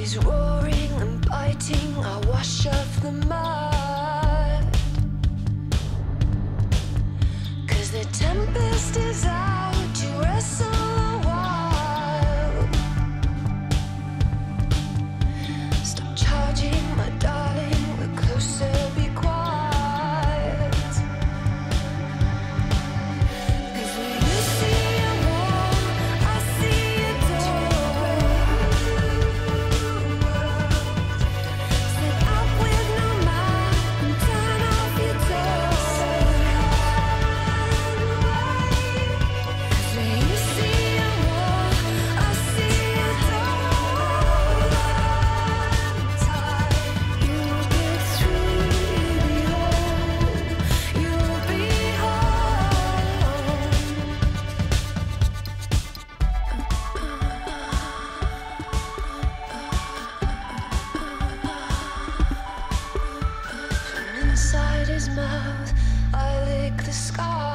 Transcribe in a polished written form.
He's roaring and biting, I wash off the mud. 'Cause the tempest is out to wrestle a while. Stop charging, my darling, we're closer, be quiet. 'Cause when you see a wall, I see a door. Set up with no map and turn off your when you see a wall, I see a door. You'll get through, you'll be home. From inside his mouth, I lick the scar.